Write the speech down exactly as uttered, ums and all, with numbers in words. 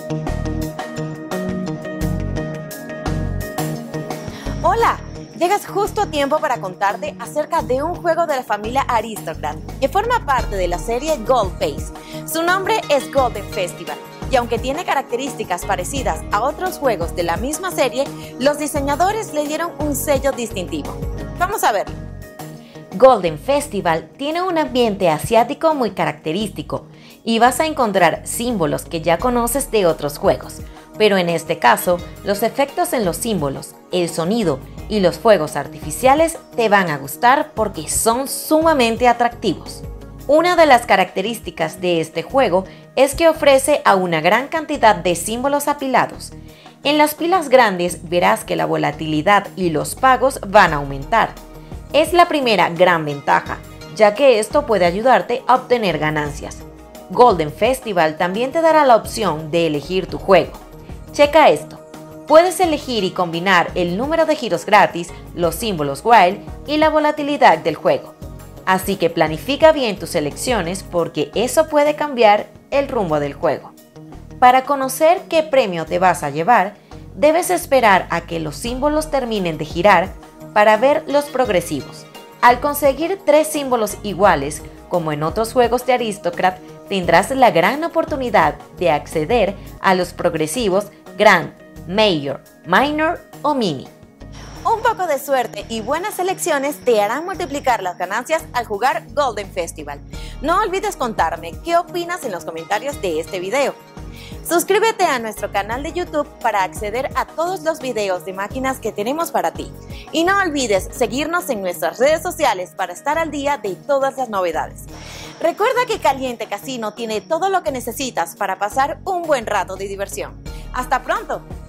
Hola, llegas justo a tiempo para contarte acerca de un juego de la familia Aristocrat que forma parte de la serie Gold Base. Su nombre es Golden Festival y aunque tiene características parecidas a otros juegos de la misma serie, los diseñadores le dieron un sello distintivo. Vamos a verlo. Golden Festival tiene un ambiente asiático muy característico y vas a encontrar símbolos que ya conoces de otros juegos, pero en este caso, los efectos en los símbolos, el sonido y los fuegos artificiales te van a gustar porque son sumamente atractivos. Una de las características de este juego es que ofrece a una gran cantidad de símbolos apilados. En las pilas grandes verás que la volatilidad y los pagos van a aumentar. Es la primera gran ventaja, ya que esto puede ayudarte a obtener ganancias. Golden Festival también te dará la opción de elegir tu juego. Checa esto. Puedes elegir y combinar el número de giros gratis, los símbolos wild y la volatilidad del juego. Así que planifica bien tus elecciones porque eso puede cambiar el rumbo del juego. Para conocer qué premio te vas a llevar, debes esperar a que los símbolos terminen de girar para ver los progresivos. Al conseguir tres símbolos iguales, como en otros juegos de Aristocrat, tendrás la gran oportunidad de acceder a los progresivos Grand, Major, Minor o Mini. Un poco de suerte y buenas elecciones te harán multiplicar las ganancias al jugar Golden Festival. No olvides contarme qué opinas en los comentarios de este video. Suscríbete a nuestro canal de YouTube para acceder a todos los videos de máquinas que tenemos para ti. Y no olvides seguirnos en nuestras redes sociales para estar al día de todas las novedades. Recuerda que Caliente Casino tiene todo lo que necesitas para pasar un buen rato de diversión. ¡Hasta pronto!